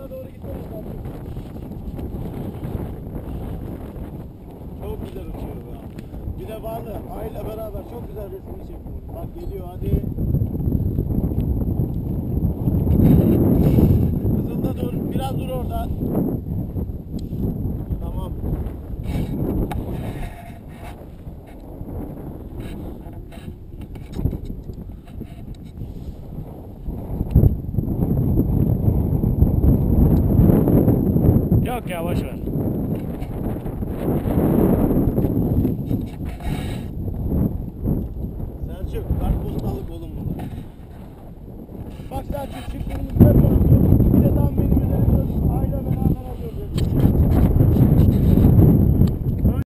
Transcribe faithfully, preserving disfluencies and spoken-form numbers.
Aşağı doğru gitmemiz lazım. Çok güzel uçuyor ya. Bir de varlı ayla beraber çok güzel resmini çekiyor. Bak geliyor hadi. Hızında dur. Biraz dur orada. Tamam. Yok ya boş ver.